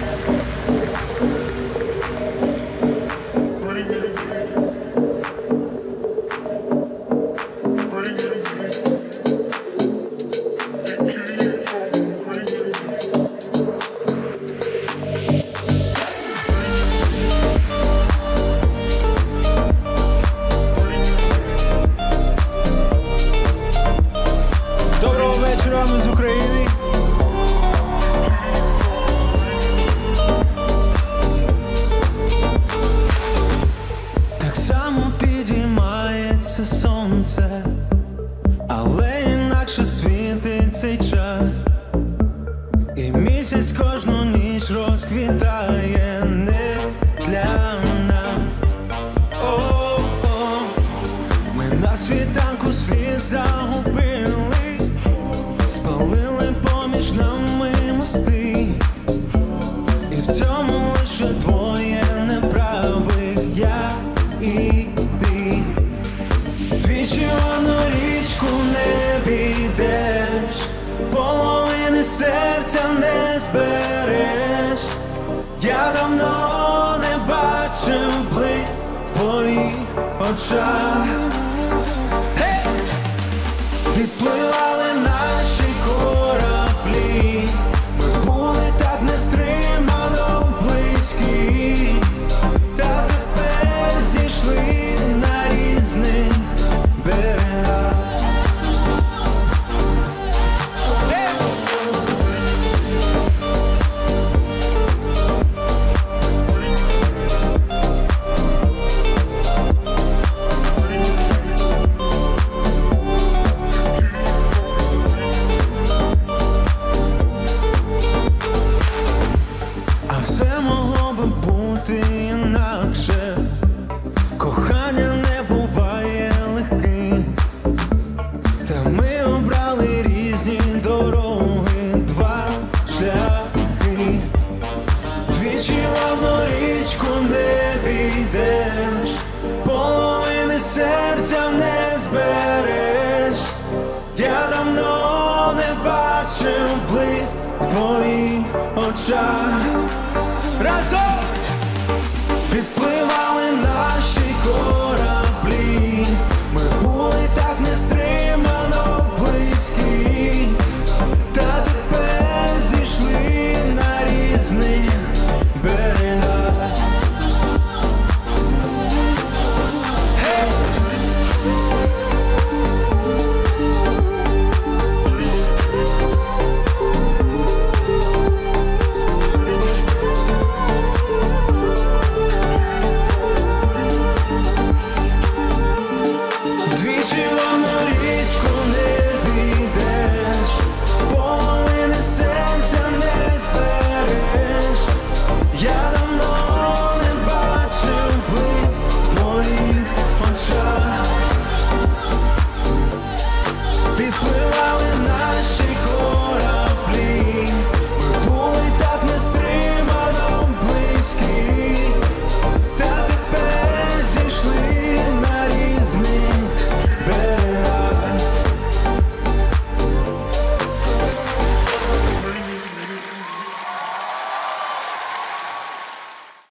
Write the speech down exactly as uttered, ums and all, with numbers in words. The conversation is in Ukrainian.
Сонце, але інакше світить цей час, і місяць кожну ніч розквітає не для нас. О-о, ми на світанку світ загубили, спалили поміж нами мости, і в цьому лише двоє неправих, я і ти. Двічі в одну річку не війдеш, половини серця не збереш. Я давно не бачив блиск в твоїх очах. Hey! Відпливали наші кораблі, ми були так нестримано близькі, та тепер зійшли на різних берегах. А все могло би бути інакше. Кохання не буває легким, та ми обрали різні дороги, два шляхи. Двічі в одну річку не війдеш, половини серця не збереш. Я давно не бачив блиск в твоїх очах. Разом відпливали наші кораблі,